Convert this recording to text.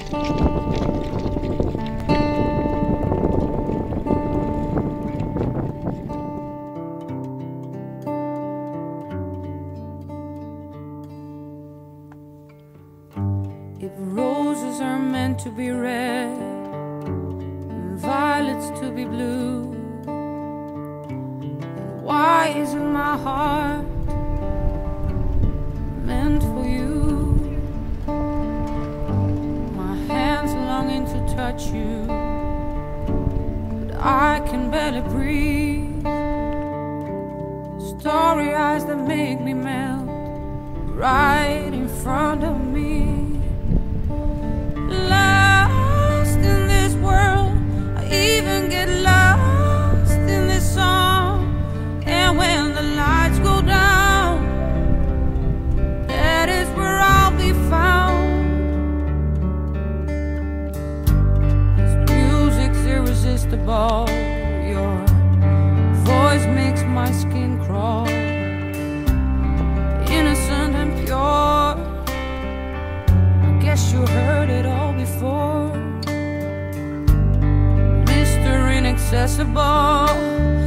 If roses are meant to be red and violets to be blue, then why isn't my heart meant for you? My hands longing to touch you, but I can barely breathe. Starry eyes that make me melt right in front of me. Lost in this world, I even get lost in this song. And when the lights go down, that is where I'll be found. This music's irresistible. Your voice makes my skin crawl. Innocent and pure, I guess you heard it all before. Mr. Inaccessible,